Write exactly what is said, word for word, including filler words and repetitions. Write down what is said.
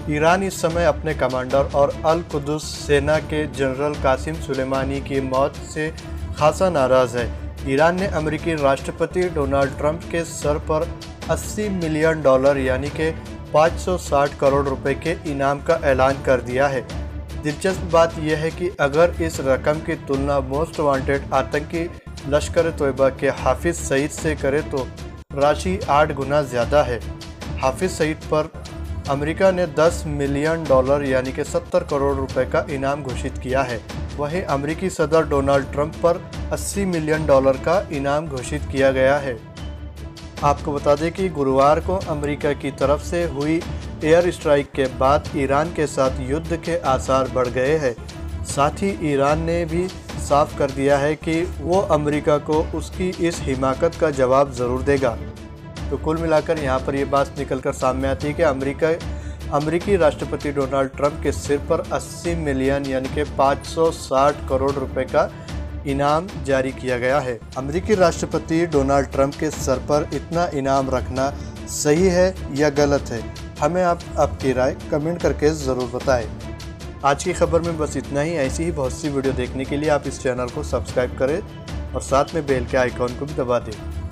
Iran इस समय अपने कमांडर और अल कुद्स सेना के जनरल कासिम सुलेमानी की मौत से खासा नाराज़ है। ईरान ने अमेरिकी राष्ट्रपति डोनाल्ड ट्रंप के सर पर अस्सी मिलियन डॉलर यानी कि पाँच सौ साठ करोड़ रुपए के इनाम का ऐलान कर दिया है। दिलचस्प बात यह है कि अगर इस रकम की तुलना मोस्ट वांटेड आतंकी लश्कर तोयबा के हाफिज सईद से करें तो राशि आठ गुना ज़्यादा है। हाफिज सईद पर अमेरिका ने दस मिलियन डॉलर यानी कि सत्तर करोड़ रुपए का इनाम घोषित किया है। वहीं अमेरिकी सदर डोनाल्ड ट्रंप पर अस्सी मिलियन डॉलर का इनाम घोषित किया गया है। आपको बता दें कि गुरुवार को अमेरिका की तरफ से हुई एयर स्ट्राइक के बाद ईरान के साथ युद्ध के आसार बढ़ गए हैं। साथ ही ईरान ने भी साफ कर दिया है कि वो अमेरिका को उसकी इस हिमाकत का जवाब ज़रूर देगा। तो कुल मिलाकर यहाँ पर ये बात निकल कर सामने आती है कि अमेरिका अमेरिकी राष्ट्रपति डोनाल्ड ट्रंप के सिर पर अस्सी मिलियन यानी कि पाँच सौ साठ करोड़ रुपए का इनाम जारी किया गया है। अमेरिकी राष्ट्रपति डोनाल्ड ट्रंप के सर पर इतना इनाम रखना सही है या गलत है? हमें आप आपकी राय कमेंट करके ज़रूर बताएं। आज की खबर में बस इतना ही। ऐसी ही बहुत सी वीडियो देखने के लिए आप इस चैनल को सब्सक्राइब करें और साथ में बेल के आइकॉन को भी दबा दें।